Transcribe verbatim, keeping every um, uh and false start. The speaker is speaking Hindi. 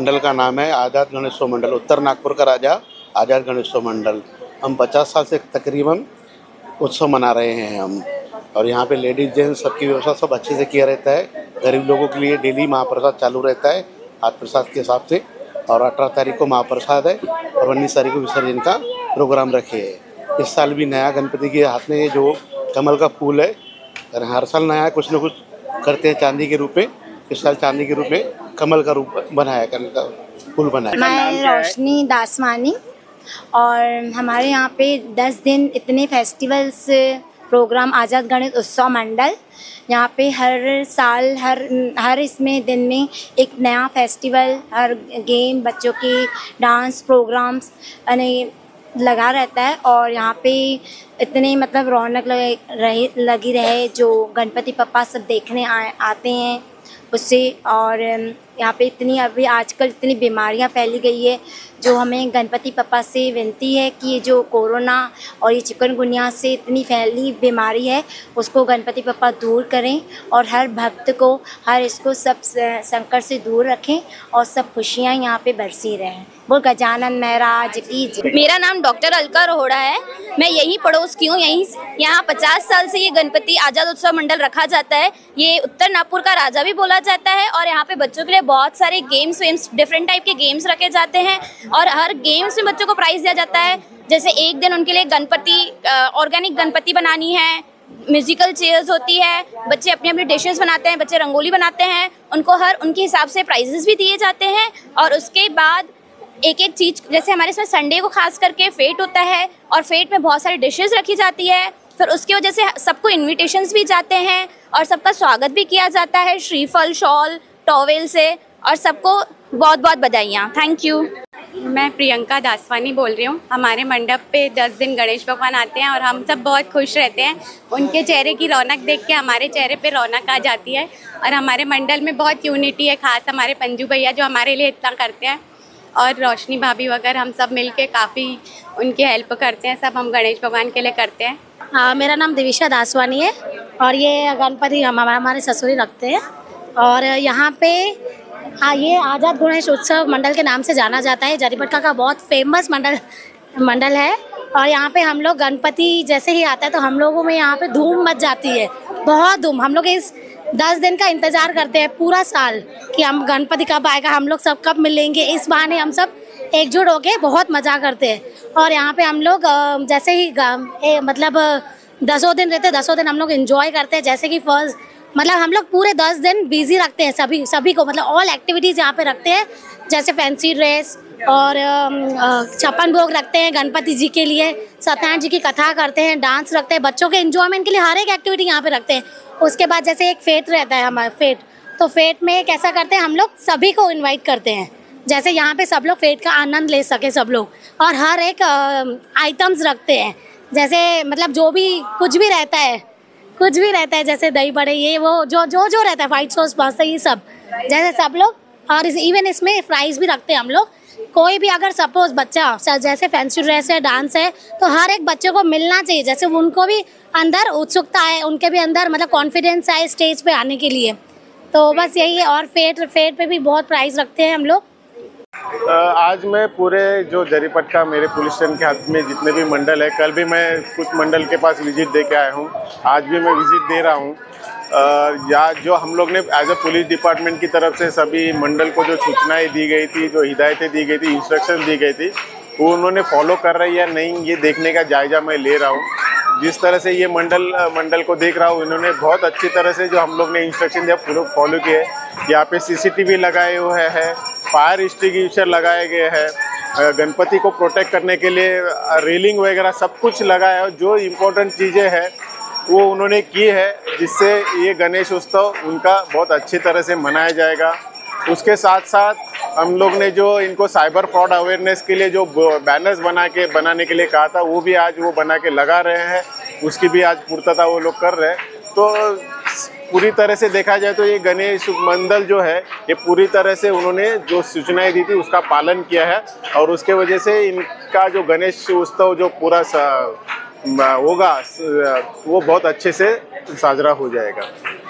मंडल का नाम है आज़ाद गणेशोत्सव मंडल, उत्तर नागपुर का राजा आज़ाद गणेशोत्सव मंडल। हम पचास साल से तकरीबन उत्सव मना रहे हैं हम, और यहाँ पे लेडीज जेंट्स सबकी व्यवस्था सब अच्छे से किया रहता है। गरीब लोगों के लिए डेली महाप्रसाद चालू रहता है हाथ प्रसाद के हिसाब से, और अठारह तारीख को महाप्रसाद है और उन्नीस तारीख को विसर्जन का प्रोग्राम रखे है। इस साल भी नया गणपति के हाथ में जो कमल का फूल है, और हर साल नया कुछ न कुछ करते हैं चांदी के रूप में। इस साल चांदी के रूप में कमल का रूप बनाया, कमल का फूल बनाया। मैं रोशनी दासवानी, और हमारे यहाँ पे दस दिन इतने फेस्टिवल्स प्रोग्राम आज़ाद गणेश उत्सव मंडल, यहाँ पे हर साल हर हर इसमें दिन में एक नया फेस्टिवल, हर गेम, बच्चों के डांस प्रोग्राम्स यानी लगा रहता है। और यहाँ पे इतने मतलब रौनक लगे रहे लगी रहे, जो गणपति पप्पा सब देखने आए आते हैं उससे। और यहाँ पे इतनी अभी आजकल इतनी बीमारियाँ फैली गई है, जो हमें गणपति पप्पा से विनती है कि ये जो कोरोना और ये चिकनगुनिया से इतनी फैली बीमारी है, उसको गणपति पप्पा दूर करें और हर भक्त को, हर इसको सब संकट से दूर रखें और सब खुशियाँ यहाँ पे बरसी रहें। वो गजानन महाराज की जय। मेरा नाम डॉक्टर अलका रोहड़ा है, मैं यहीं पड़ोस की हूँ। यहीं यहाँ पचास साल से ये गणपति आज़ाद उत्सव मंडल रखा जाता है। ये उत्तर नागपुर का राजा भी बोला जाता है, और यहाँ पे बच्चों के लिए बहुत सारे गेम्स वेम्स डिफरेंट टाइप के गेम्स रखे जाते हैं, और हर गेम्स में बच्चों को प्राइज़ दिया जाता है। जैसे एक दिन उनके लिए गणपति ऑर्गेनिक गणपति बनानी है, म्यूजिकल चेयर्स होती है, बच्चे अपनी अपनी डिशेस बनाते हैं, बच्चे रंगोली बनाते हैं, उनको हर उनके हिसाब से प्राइजेस भी दिए जाते हैं। और उसके बाद एक एक चीज़, जैसे हमारे इसमें संडे को खास करके फेट होता है, और फेट में बहुत सारी डिशेस रखी जाती है। फिर उसकी वजह से सबको इन्विटेशंस भी जाते हैं और सबका स्वागत भी किया जाता है श्रीफल, शॉल, टॉवेल से, और सबको बहुत बहुत बधाइयाँ। Thank you. मैं प्रियंका दासवानी बोल रही हूँ। हमारे मंडप पे दस दिन गणेश भगवान आते हैं और हम सब बहुत खुश रहते हैं। उनके चेहरे की रौनक देख के हमारे चेहरे पे रौनक आ जाती है, और हमारे मंडल में बहुत यूनिटी है, खास हमारे पंजू भैया जो हमारे लिए इतना करते हैं, और रोशनी भाभी वगैरह हम सब मिलके काफ़ी उनकी हेल्प करते हैं। सब हम गणेश भगवान के लिए करते हैं। हाँ, मेरा नाम दिविशा दासवानी है, और ये गणपति हम हमारे ससुरी रखते हैं। और यहाँ पे हाँ, ये आज़ाद गणेश उत्सव मंडल के नाम से जाना जाता है। जरीपटका का बहुत फेमस मंडल मंडल है, और यहाँ पे हम लोग गणपति जैसे ही आता है तो हम लोगों में यहाँ पे धूम मच जाती है, बहुत धूम। हम लोग इस दस दिन का इंतज़ार करते हैं पूरा साल कि हम गणपति कब आएगा, हम लोग सब कब मिलेंगे। इस बहाने हम सब एकजुट होके बहुत मज़ा करते हैं। और यहाँ पे हम लोग जैसे ही ए, मतलब दसों दिन रहते हैं, दसों दिन हम लोग एंजॉय करते हैं। जैसे कि फर्स्ट मतलब हम लोग पूरे दस दिन बिजी रखते हैं सभी सभी को, मतलब ऑल एक्टिविटीज़ यहाँ पे रखते हैं। जैसे फैंसी ड्रेस और छप्पन भोग रखते हैं गणपति जी के लिए, सत्यनारायण जी की कथा करते हैं, डांस रखते हैं, बच्चों के एंजॉयमेंट के लिए हर एक एक्टिविटी यहाँ पे रखते हैं। उसके बाद जैसे एक फेट रहता है हमारा फेट, तो फेट में कैसा करते हैं हम लोग सभी को इन्वाइट करते हैं, जैसे यहाँ पे सब लोग फेट का आनंद ले सके सब लोग। और हर एक आइटम्स रखते हैं, जैसे मतलब जो भी कुछ भी रहता है कुछ भी रहता है जैसे दही बड़े, ये वो जो जो जो रहता है, वाइट सॉस पास्ता, ये सब जैसे सब लोग। और इस, इवन इसमें प्राइज भी रखते हैं हम लोग। कोई भी अगर सपोज बच्चा जैसे फैंसी ड्रेस है, डांस है, तो हर एक बच्चे को मिलना चाहिए, जैसे उनको भी अंदर उत्सुकता है, उनके भी अंदर मतलब कॉन्फिडेंस आए स्टेज पे आने के लिए। तो बस यही है। और फेट फेट पे भी बहुत प्राइज रखते हैं हम लोग। आज मैं पूरे जो जरीपटका मेरे पुलिस स्टेशन के हाथ में जितने भी मंडल है, कल भी मैं कुछ मंडल के पास विजिट दे के आया हूँ, आज भी मैं विजिट दे रहा हूँ। या जो हम लोग ने एज ए पुलिस डिपार्टमेंट की तरफ से सभी मंडल को जो सूचनाएं दी गई थी, जो हिदायतें दी गई थी, इंस्ट्रक्शन दी गई थी, वो उन्होंने फॉलो कर रही है या नहीं, ये देखने का जायजा मैं ले रहा हूँ। जिस तरह से ये मंडल मंडल को देख रहा हूँ, इन्होंने बहुत अच्छी तरह से जो हम लोग ने इंस्ट्रक्शन दिया पूरा फॉलो किए। यहाँ पे सीसीटीवी लगाए हुए हैं, फायर एक्सटिंग्विशर लगाए गए हैं, गणपति को प्रोटेक्ट करने के लिए रेलिंग वगैरह सब कुछ लगाया है। जो इम्पोर्टेंट चीज़ें हैं वो उन्होंने की है, जिससे ये गणेश उत्सव उनका बहुत अच्छी तरह से मनाया जाएगा। उसके साथ साथ हम लोग ने जो इनको साइबर फ्रॉड अवेयरनेस के लिए जो बैनर्स बना के बनाने के लिए कहा था, वो भी आज वो बना के लगा रहे हैं, उसकी भी आज पूर्तता वो लोग कर रहे हैं। तो पूरी तरह से देखा जाए तो ये गणेश मंडल जो है, ये पूरी तरह से उन्होंने जो सूचनाएं दी थी उसका पालन किया है, और उसके वजह से इनका जो गणेश उत्सव जो पूरा होगा वो बहुत अच्छे से साजरा हो जाएगा।